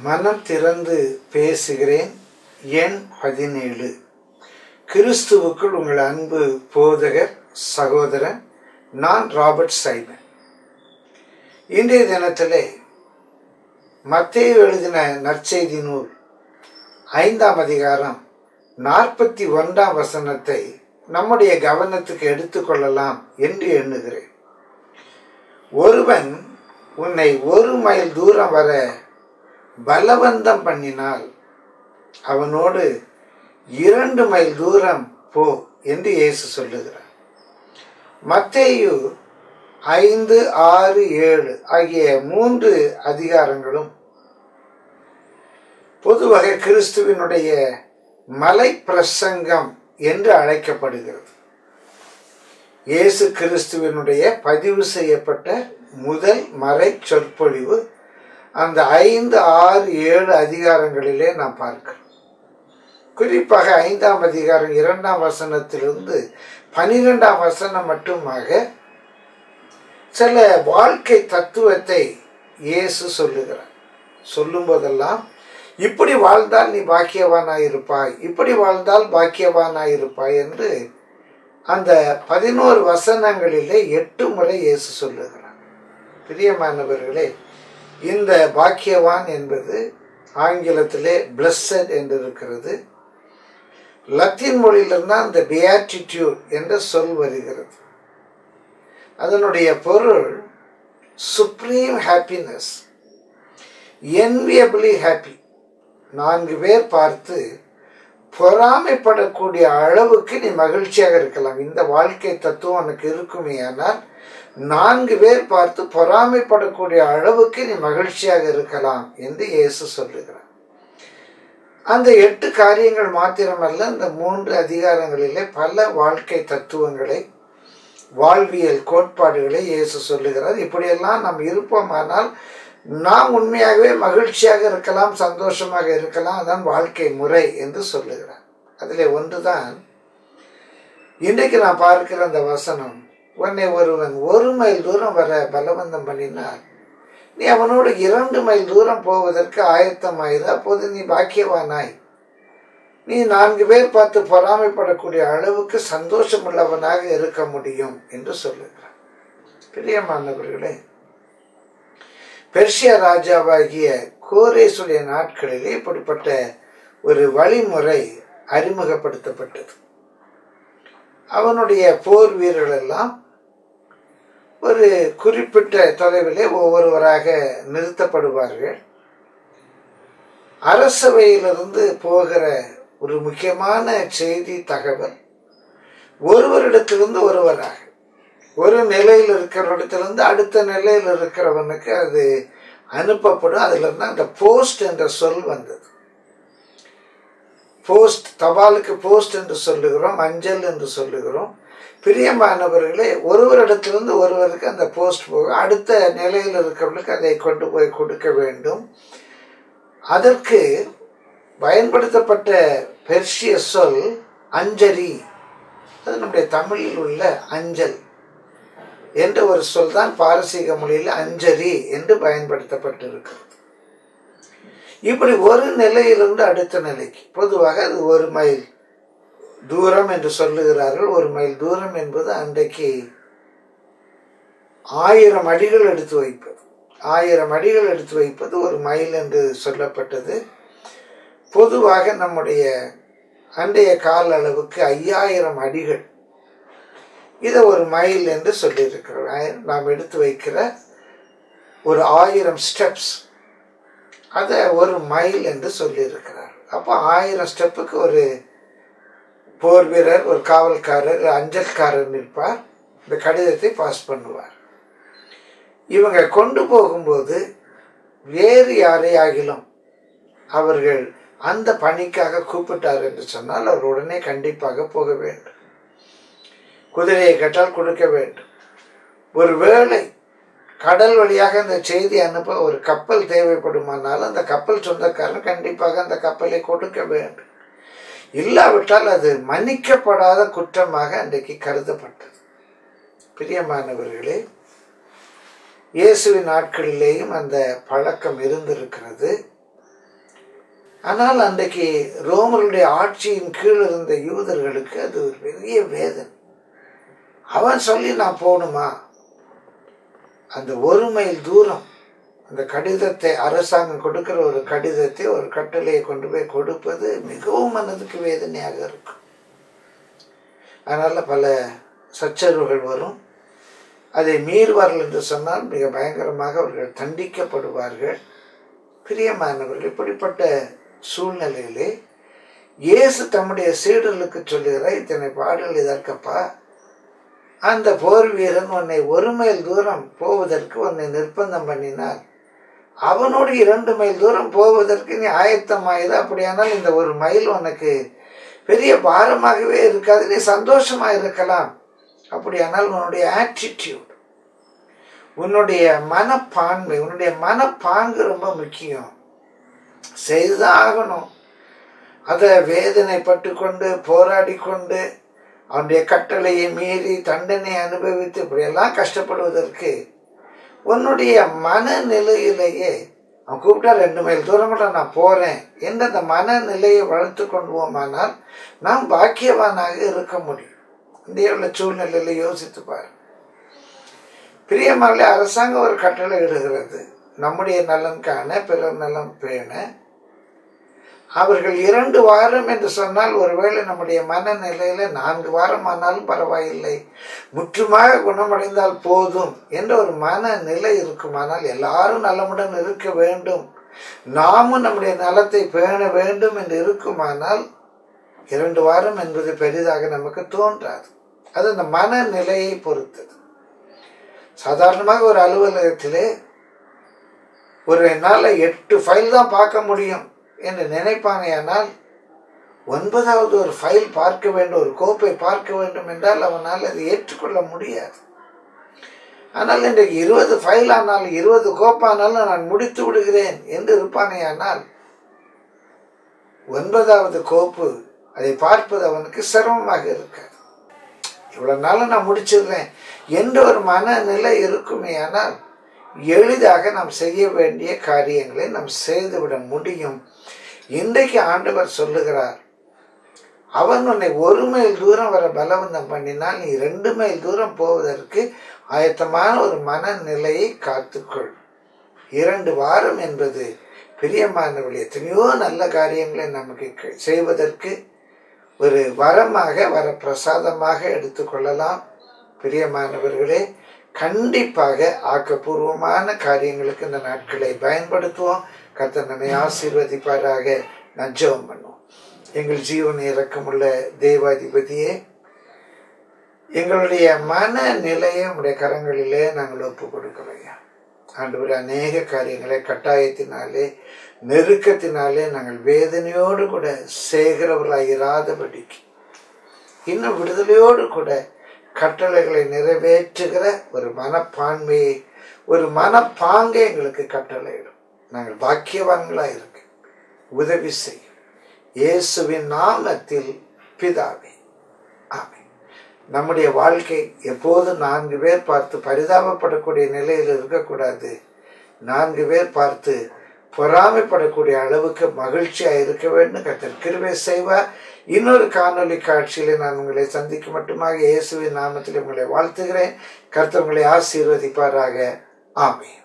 மனம் திறந்து பேசுகிறேன். எண் 17. கிறிஸ்துவுக்குள் உங்கள் அன்பு போதகர் சகோதரன் நான் ராபர்ட் சைமன். இன்றைய தினத்திலே மத்தேயு எழுதின நற்செய்தி நூல் 5ஆம் அதிகாரம் 41ஆம் வசனத்தை நம்முடைய கவனத்துக்கு எடுத்துக்கொள்ளலாம் என்று எண்ணுகிறேன். ஒருவன் உன்னை 1 மைல் தூரம் வர பலவந்தம் பண்ணினால் அவனோடு 2 மைல் தூரம் போ என்று இயேசு சொல்லுகிறார். மத்தேயு 5, 6, 7 ஆகிய 3 அதிகாரங்களும் பொதுவாக கிறிஸ்துவினுடைய மலை பிரசங்கம் என்று அழைக்கப்படுகிறது. இயேசு கிறிஸ்துவினுடைய பதிவு செய்யப்பட்ட முதல் மறை சொற்பொழிவு அந்த 5, 6, 7 அதிகாரங்களிலே நாம் பார்க்கிறோம். குறிப்பாக 5ஆம் அதிகாரம் 2ஆம் வசனத்திலிருந்து 12ஆம் வசனம் மட்டுமாக சில வாழ்க்கை தத்துவத்தை இயேசு சொல்லுகிறார். சொல்லும் போதெல்லாம் இப்படி வாழ்ந்தால் நீ பாக்கியவானாயிருப்பாய், இப்படி வாழ்ந்தால் பாக்கியவானாயிருப்பாய் என்று அந்த 11 வசனங்களிலே 8 முறை இயேசு சொல்லுகிறார். பிரியமானவர்களே, இந்த பாக்கியவான் என்பது ஆங்கிலத்திலே பிளஸட் என்று இருக்கிறது. லத்தீன் மொழியிலிருந்து அந்த beatitude என்ற சொல் வருகிறது. அதனுடைய பொருள் சுப்ரீம் ஹாப்பினஸ், enviably happy. 4 பேர் பார்த்து பொறாமைப்படக்கூடிய அளவுக்கு நீ மகிழ்ச்சியாக இருக்கலாம். இந்த வாழ்க்கை தத்துவம் உனக்கு இருக்குமே, ஆனால் 4 பேர் பார்த்து பொறாமைப்படக்கூடிய அளவுக்கு நீ மகிழ்ச்சியாக இருக்கலாம் என்று இயேசு சொல்லுகிறார். அந்த 8 காரியங்கள் மாத்திரமல்ல, இந்த 3 அதிகாரங்களிலே பல வாழ்க்கை தத்துவங்களை, வாழ்வியல் கோட்பாடுகளை இயேசு சொல்லுகிறார். இப்படியெல்லாம் நாம் இருப்போமானால் நாம் உண்மையாகவே மகிழ்ச்சியாக இருக்கலாம், சந்தோஷமாக இருக்கலாம். அதான் வாழ்க்கை முறை என்று சொல்லுகிறார். அதில் ஒன்றுதான் இன்றைக்கு நான் பார்க்கிற அந்த வசனம். உன்னை ஒருவன் 1 மைல் தூரம் வர பலவந்தம் பண்ணினார், நீ அவனோடு 2 மைல் தூரம் போவதற்கு ஆயத்தமாயிரு, அப்போது நீ பாக்கியவானாய். நீ 4 பேர் பார்த்து பொறாமைப்படக்கூடிய அளவுக்கு சந்தோஷமுள்ளவனாக இருக்க முடியும் என்று சொல்லுகிறார். பிரியமானவர்களே, பெர்ஷியா ராஜாவாகிய கோரேசுடைய நாட்களிலே இப்படிப்பட்ட ஒரு வழிமுறை அறிமுகப்படுத்தப்பட்டது. அவனுடைய போர் வீரர்கள் எல்லாம் ஒரு குறிப்பிட்ட தொலைவிலே ஒவ்வொருவராக நிறுத்தப்படுவார்கள். அரசவையிலிருந்து போகிற ஒரு முக்கியமான செய்தி தகவல் ஒருவரிடத்திலிருந்து ஒருவராக, ஒரு நிலையில் இருக்கிறவரிடத்திலிருந்து அடுத்த நிலையில் இருக்கிறவனுக்கு அது அனுப்பப்படும். அதுல இருந்து அந்த போஸ்ட் என்ற சொல் வந்தது. போஸ்ட், தபாலுக்கு போஸ்ட் என்று சொல்லுகிறோம், அஞ்சல் என்று சொல்லுகிறோம். பிரியமானவர்களே, ஒருவரிடத்திலிருந்து ஒருவருக்கு அந்த போஸ்ட் போக அடுத்த நிலையில் இருக்கிறவர்களுக்கு அதை கொண்டு போய் கொடுக்க வேண்டும். அதற்கு பயன்படுத்தப்பட்ட பெர்ஷிய சொல் அஞ்சரி. அது நம்முடைய தமிழில் உள்ள அஞ்சல் என்ற ஒரு சொல் தான் பாரசீக மொழியில் அஞ்சரி என்று பயன்படுத்தப்பட்டிருக்கிறது. இப்படி ஒரு நிலையிலிருந்து அடுத்த நிலைக்கு, பொதுவாக அது 1 மைல் தூரம் என்று சொல்லுகிறார்கள். 1 மைல் தூரம் என்பது அன்றைக்கு 1000 அடிகள் எடுத்து வைப்பது. 1000 அடிகள் எடுத்து வைப்பது 1 மைல் என்று சொல்லப்பட்டது. பொதுவாக நம்முடைய அன்றைய கால அளவுக்கு 5000 அடிகள், இதை 1 மைல் என்று சொல்லியிருக்கிறோம். நாம் எடுத்து வைக்கிற ஒரு 1000 ஸ்டெப்ஸ், அதை 1 மைல் என்று சொல்லியிருக்கிறார். அப்போ 1000 ஸ்டெப்புக்கு ஒரு போர் வீரர், ஒரு காவல்காரர், அஞ்சல்காரர் நிற்பார். இந்த கடிதத்தை பாஸ் பண்ணுவார். இவங்க கொண்டு போகும்போது வேறு யாரை ஆகிலும் அவர்கள் அந்த பணிக்காக கூப்பிட்டார் என்று சொன்னால் அவர் உடனே கண்டிப்பாக போக வேண்டும். குதிரையை கேட்டால் கொடுக்க வேண்டும். ஒருவேளை கடல் வழியாக அந்த செய்தி அனுப்ப ஒரு கப்பல் தேவைப்படுமானால் அந்த கப்பல் சொந்தக்காரன் கண்டிப்பாக அந்த கப்பலை கொடுக்க வேண்டும். இல்லாவிட்டால் அது மன்னிக்கப்படாத குற்றமாக அன்றைக்கு கருதப்பட்டது. பிரியமானவர்களே, இயேசுவின் நாட்களிலேயும் அந்த பழக்கம் இருந்திருக்கிறது. ஆனால் அன்றைக்கு ரோமருடைய ஆட்சியின் கீழ் இருந்த யூதர்களுக்கு அது ஒரு பெரிய வேதனை. அவன் சொல்லி நான் போகணுமா? அந்த 1 மைல் தூரம் அந்த கடிதத்தை, அரசாங்கம் கொடுக்கிற ஒரு கடிதத்தை, ஒரு கட்டளையை கொண்டு போய் கொடுப்பது மிகவும் மனதுக்கு வேதனையாக இருக்கும். அதனால பல சச்சரவுகள் வரும். அதை மீறுவார்கள் என்று சொன்னால் மிக பயங்கரமாக அவர்கள் தண்டிக்கப்படுவார்கள். பிரியமானவர்கள், இப்படிப்பட்ட சூழ்நிலையிலே இயேசு தம்முடைய சீடர்களுக்கு சொல்லுகிற இத்தனை பாடல் இதற்கப்பா, அந்த போர் வீரன் உன்னை 1 மைல் தூரம் போவதற்கு உன்னை நிர்பந்தம் பண்ணினார், அவனோடு 2 மைல் தூரம் போவதற்கு நீ ஆயத்தமாயிரு. அப்படியானால் இந்த 1 மைல் உனக்கு பெரிய பாரமாகவே இருக்காது, நீ சந்தோஷமா இருக்கலாம். அப்படியானால் உன்னுடைய ஆட்டிடியூட், உன்னுடைய மனப்பான்மை, உன்னுடைய மனப்பாங்கு ரொம்ப முக்கியம். செய்துதான் ஆகணும். அதை வேதனைப்பட்டு கொண்டு போராடி கொண்டு அவனுடைய கட்டளையை மீறி தண்டனை அனுபவித்து இப்படியெல்லாம் கஷ்டப்படுவதற்கு உன்னுடைய மனநிலையிலேயே அவன் கூப்பிட்டா 2 மைல் தூரம் கூட நான் போறேன் என்ற அந்த மனநிலையை வளர்த்து கொண்டுவோமானால் நாம் பாக்கியவானாக இருக்க முடியும். இந்தியாவுள்ள சூழ்நிலையில யோசித்து பாரு. பிரியமானவர்களே, அரசாங்கம் ஒரு கட்டளை இடுகிறது, நம்முடைய நலன் காண பிறர் நலம் பேண. அவர்கள் 2 வாரம் என்று சொன்னால், ஒருவேளை நம்முடைய மனநிலையில 4 வாரம் ஆனாலும் பரவாயில்லை, முற்றுமாக குணமடைந்தால் போதும் என்ற ஒரு மனநிலை இருக்குமானால், எல்லாரும் நலமுடன் இருக்க வேண்டும், நாமும் நம்முடைய நலத்தை பேண வேண்டும் என்று இருக்குமானால் 2 வாரம் என்பது பெரிதாக நமக்கு தோன்றாது. அது அந்த மனநிலையை பொறுத்தது. சாதாரணமாக ஒரு அலுவலகத்திலே ஒரு நாள் 8 ஃபைல் தான் பார்க்க முடியும் என்று நினைப்பானேயானால் 9வது ஒரு ஃபைல் பார்க்க வேண்டும், ஒரு கோப்பை பார்க்க வேண்டும் என்றால் அவனால் அதை ஏற்றுக்கொள்ள முடியாது. ஆனால் இன்றைக்கு 20 ஃபைல் ஆனாலும் 20 கோப்பானாலும் நான் முடித்து விடுகிறேன் என்று இருப்பானேயானால் 9வது கோப்பு அதை பார்ப்பது அவனுக்கு சிரமமாக இருக்காது. இவ்வளவு நாளும் நான் முடிச்சிடுறேன் என்ற ஒரு மனநிலை இருக்குமே, ஆனால் எளிதாக நாம் செய்ய வேண்டிய காரியங்களை நாம் செய்துவிட முடியும். இன்றைக்கு ஆண்டவர் சொல்லுகிறார், அவன் உன்னை 1 மைல் தூரம் வர பலவந்தம் பண்ணினால் நீ 2 மைல் தூரம் போவதற்கு ஆயத்தமான ஒரு மனநிலையை காத்துக்கொள். 2 வாரம் என்பது பிரியமானவர்களே, எத்தனையோ நல்ல காரியங்களை நமக்கு செய்வதற்கு ஒரு வரமாக, வர பிரசாதமாக எடுத்துக்கொள்ளலாம். பிரியமானவர்களே, கண்டிப்பாக ஆக்கப்பூர்வமான காரியங்களுக்கு இந்த நாட்களை பயன்படுத்துவோம். கர்த்தர் நம்மை ஆசீர்வதிப்பாராக. நான் ஜெபம் பண்ணுவோம். எங்கள் ஜீவன் இரக்கமுள்ள தேவாதிபதியே, எங்களுடைய மனநிலையை உடைய கரங்களிலே நாங்கள் ஒப்பு கொடுக்கிறோம். ஆண்டவரே, அநேக காரியங்களை கட்டாயத்தினாலே, நெருக்கத்தினாலே நாங்கள் வேதனையோடு கூட செய்கிறவர்களாக இராதபடிக்கு இன்னும் விடுதலையோடு கூட கட்டளைகளை நிறைவேற்றுகிற ஒரு மனப்பான்மையை, ஒரு மனப்பாங்கை எங்களுக்கு கட்டளையிடும். நாங்கள் பாக்கியவான்களாக இருக்க உதவி செய்யும். இயேசுவின் நாமத்தில் பிதாவே, ஆமென். நம்முடைய வாழ்க்கை எப்போது 4 பேர் பார்த்து பரிதாபப்படக்கூடிய நிலையில் இருக்கக்கூடாது. 4 பேர் பார்த்து பொறாமைப்படக்கூடிய அளவுக்கு மகிழ்ச்சியாக இருக்க வேண்டும். கர்த்தர் கிருபை செய்வார். இன்னொரு காணொலி காட்சியில நான் உங்களை சந்திக்கும் மட்டுமாக இயேசுவின் நாமத்தில் உங்களை வாழ்த்துகிறேன். கர்த்தர் உங்களை ஆசீர்வதிப்பாராக. ஆமென்.